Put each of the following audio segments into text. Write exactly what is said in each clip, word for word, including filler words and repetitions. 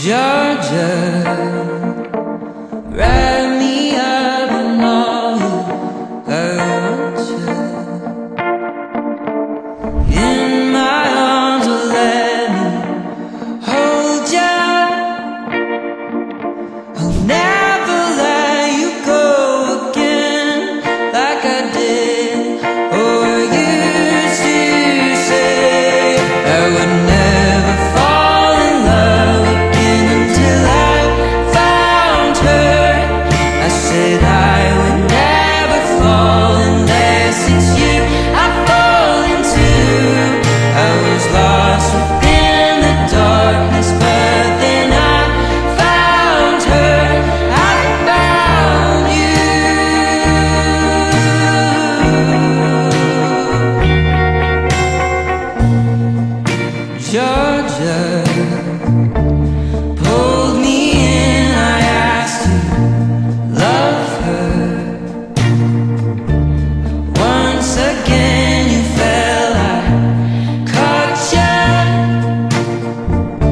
Georgia, wrap me up in all I want you. In my arms, oh, let me hold you. I'll never let you go again like I did or used to say. I would never fall in love again until I found her. I said I would never fall unless it's you I fall into. I was lost within the darkness, but then I found her. I found you. Georgia pulled me in, I asked to love her. Once again you fell, I caught you.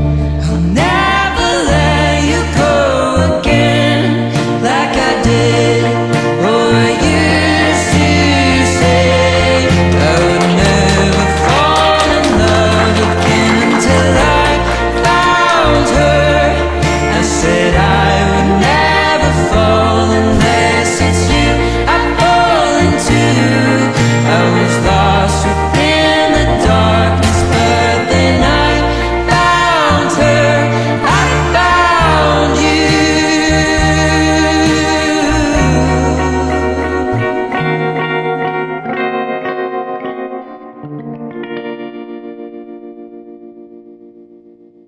I'll never let you go again like I did